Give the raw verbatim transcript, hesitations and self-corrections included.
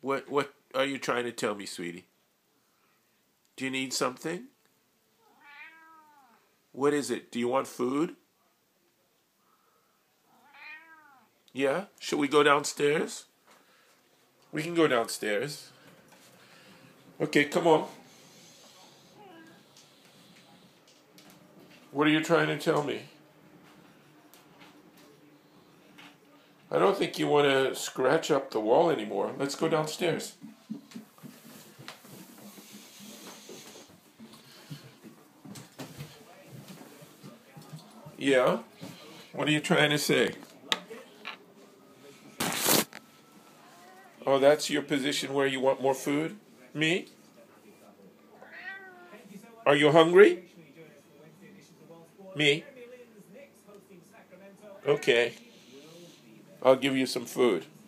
What what are you trying to tell me, sweetie? Do you need something? What is it? Do you want food? Yeah? Should we go downstairs? We can go downstairs. Okay, come on. What are you trying to tell me? I don't think you want to scratch up the wall anymore. Let's go downstairs. Yeah? What are you trying to say? Oh, that's your position where you want more food? Me? Are you hungry? Me? Okay. I'll give you some food.